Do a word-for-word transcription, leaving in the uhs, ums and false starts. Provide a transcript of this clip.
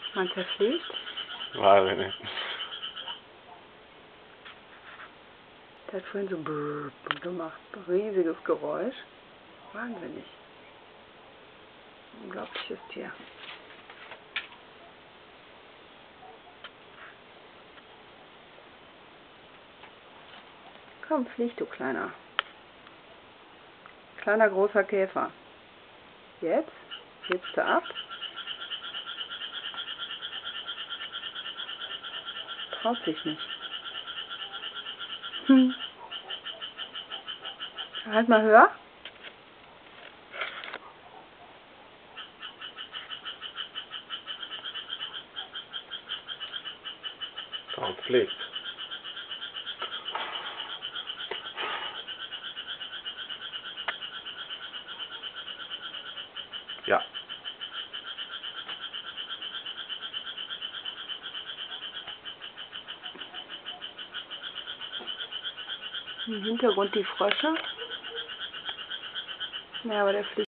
Meinst du, er fliegt? Weiß ich nicht. Der hat vorhin so brrr gemacht. Riesiges Geräusch. Wahnsinnig. Unglaubliches Tier. Komm, flieg, du Kleiner. Kleiner, großer Käfer. Jetzt hebst du ab. Traut sich nicht. Hm. Halt mal höher. Und fliegt. Ja. Im Hintergrund die Frösche. Ja, aber der fliegt.